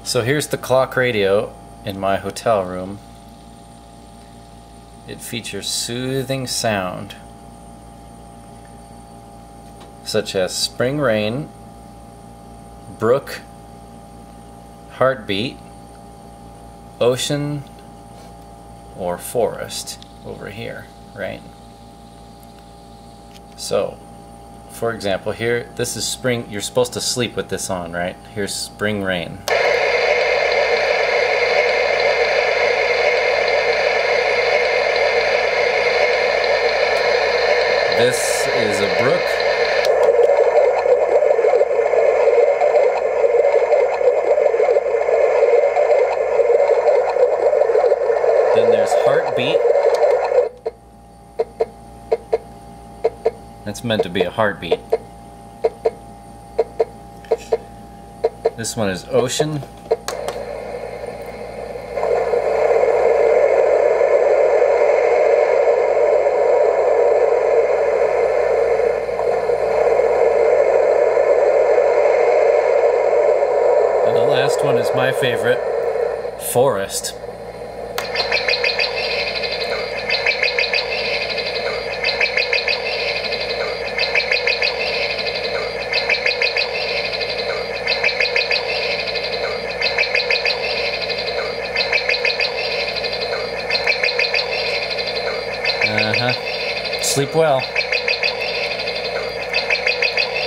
So here's the clock radio in my hotel room. It features soothing sound such as spring rain, brook, heartbeat, ocean, or forest over here, right? So, for example, here, this is spring. You're supposed to sleep with this on, right? Here's spring rain. This is a brook. Then there's heartbeat. That's meant to be a heartbeat. This one is ocean. And the last one is my favorite, forest. Sleep well.